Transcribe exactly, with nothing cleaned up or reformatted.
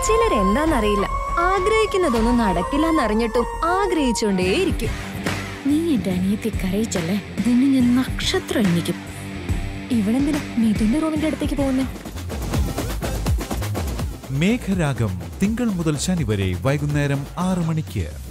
ചിലരെന്താന്നറിയില്ല, ആഗ്രഹിക്കുന്നതൊന്നും നടക്കില്ലെന്നറിഞ്ഞിട്ടും ആഗ്രഹിച്ചുകൊണ്ടേയിരിക്കും. നീ എന്റെ അനിയത്തെ കരയിച്ചല്ലേ, ഇതിന് ഞാൻ നക്ഷത്രം എണ്ണിക്കും. ഇവളെന്തിനാ മിഥുന്റെ റൂമിന്റെ അടുത്തേക്ക് പോകുന്നേ? മേഘരാഗം തിങ്കൾ മുതൽ ശനി വരെ വൈകുന്നേരം ആറ് മണിക്ക്.